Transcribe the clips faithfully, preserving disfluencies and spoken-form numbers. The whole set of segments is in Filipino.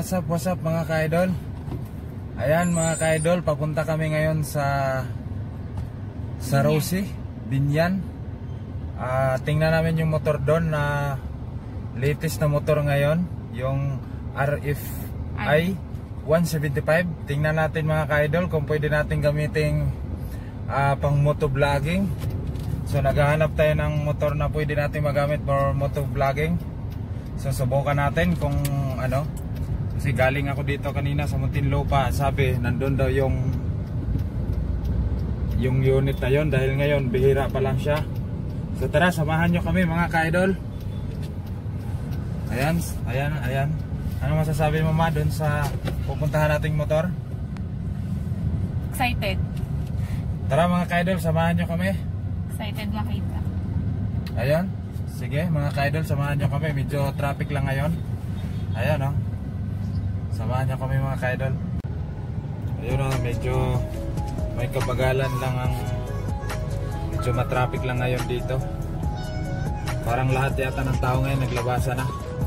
what's up, what's up mga ka-idol. Ayan mga ka-idol, papunta kami ngayon sa sa Rosie, Binyan. uh, Tingnan namin yung motor doon na latest na motor ngayon, yung R F I one seventy-five. Tingnan natin mga ka-idol kung pwede natin gamitin uh, pang motovlogging. So naghahanap tayo ng motor na pwede natin magamit for motovlogging. So subukan natin kung ano. Kasi galing ako dito kanina sa Muntinlupa. Sabi nandun daw yung yung unit na yun, dahil ngayon bihira pa lang siya. So tara, samahan nyo kami mga ka-idol. Ayan, ayan, ayan. Ano masasabi mo ma dun sa pupuntahan nating motor? Excited. Tara mga ka-idol, samahan nyo kami. Excited makita. Ayan, sige mga ka-idol, samahan nyo kami. Medyo traffic lang ngayon. Ayan o, oh. Samahan nyo kami mga ka-idol. Ayun o, oh, medyo may kabagalan lang ang, medyo matraffic lang ngayon dito. Parang lahat yata ng tao ngayon naglabasa na.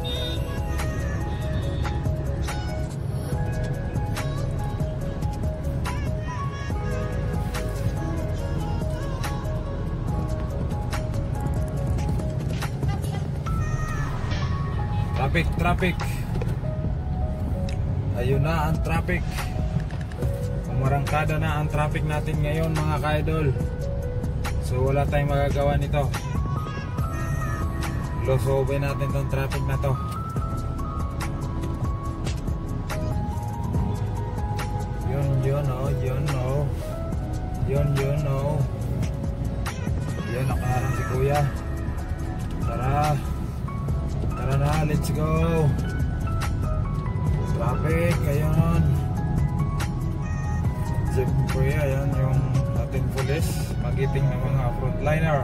Traffic, traffic. Ayun na ang traffic. Umarangkada na ang traffic natin ngayon mga ka-idol. So wala tayong magagawa nito. Losobin natin tong traffic na to. Yun yun oh, yun oh. Yun yun oh. Yun, nakaharang si kuya. Tara. Tara na, let's go. Traffic, ayun. Siyempre, ayan yung ating police, magiting na mga frontliner.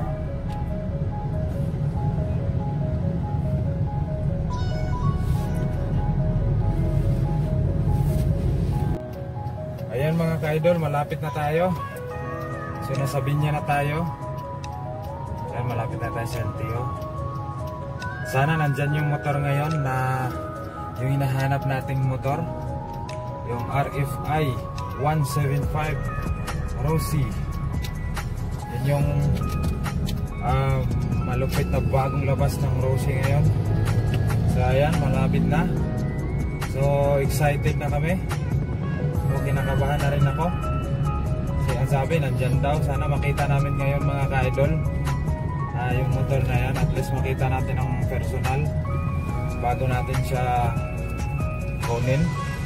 Ayan mga ka-idol, malapit na tayo. So nasa Binyan na tayo. Ayan, malapit na tayo sa L T O. Sana nandyan yung motor ngayon na yung hinahanap nating motor, yung R F I one seventy-five Rosie. Yan yung um, malupit na bagong labas ng Rosie ngayon. So ayan, malapit na. So excited na kami. So kinakabahan na rin ako. So ang sabi, nandyan daw. Sana makita namin ngayon mga ka-idol uh, yung motor na yan. At least makita natin ang personal bago natin siya kunin.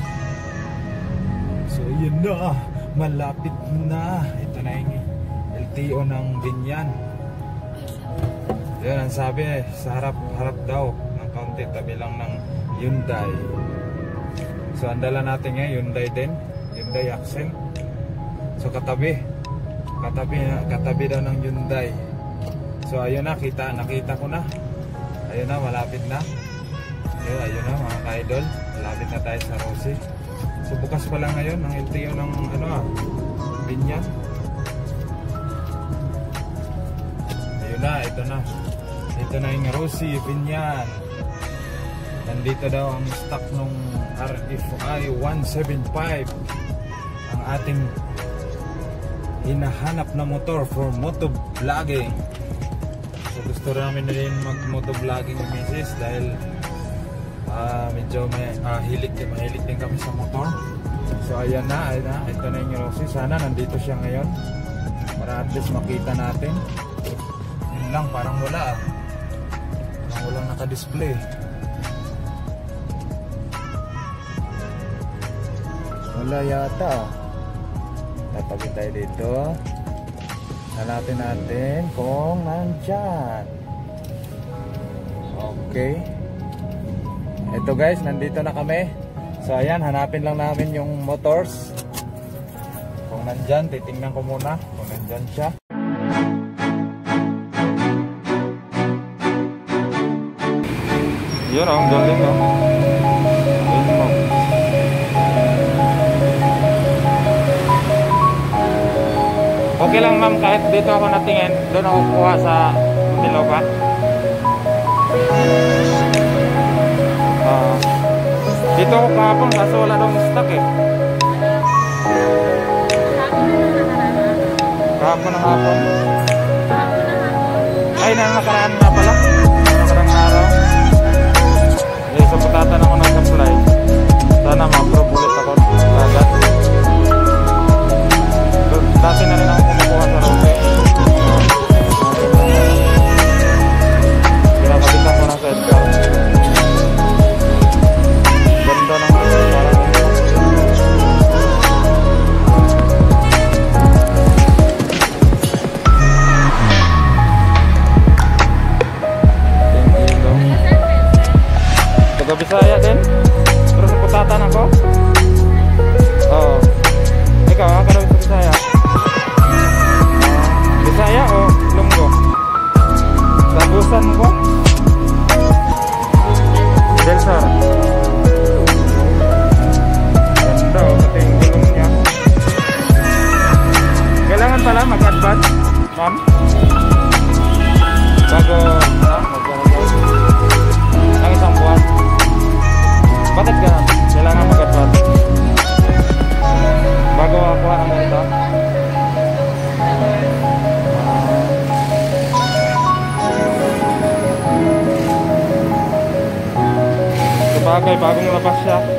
So yun na, malapit na. Ito na yung L T O ng Binyan. Yan ang sabi, sa harap, harap daw ng kaunti, tabi lang ng Hyundai. So ang dala natin ngayon, Hyundai din, Hyundai Accent. So katabi, katabi, katabi daw ng Hyundai. So ayun na, kita, nakita ko na. Ayun na, malapit na. So ayun na mga ka-idol, malapit na tayo sa Rosie. So bukas pa lang ngayon ang L T O ng ano ah, Binyan. Ayun na, ito na. Ito na yung Rosie, Binyan. Nandito daw ang stock nung R F I one seventy-five. Ang ating hinahanap na motor for motovlogging. So gusto namin na rin mag motovlogging ng misis dahil Uh, medyo may uh, hilig, mahilig din kami sa motor. So ayan na, ayan na, ito na yung Rosie. Sana nandito siya ngayon para at least makita natin. Yun lang, parang wala ah. Parang walang naka-display. Wala yata. Tatabi tayo dito. Hanapin natin kung nandyan. Okay. Ito guys, nandito na kami. So ayan, hanapin lang namin yung motors. Kung nandyan, titingnan ko muna kung nandyan siya. Yun, ang galing oh. Okay lang ma'am, kahit dito ako natingin, doon ako kuha sa Muntinlupa. Uh, Dito ako kahapon kaso wala daw stock eh. Kahapon ng hapon. Ay, na nakaraan na pala. Nakarang araw. Eh, sa putatan ako ng supply. Sana ma-approve ulit ako agad. Dati na rin ako kumukuha sa rope. Kinakabitan ko ng sidecar. Ganda ng parang taga Bisaya din. Terus putatan ako. Oo. Ikaw, ako daw sa Bisaya. Bisaya o Lunggo? Sabusan ko? Delsar. Ganda o, pati yung gulong niya. Kailangan pala mag-advance, ma'am? Bago, ha? Mag-advance. Ang isang buwan. Bakit ganun? Kailangan mag-advance. Bago makuha ng ganito. Sabagay, bagong labas siya.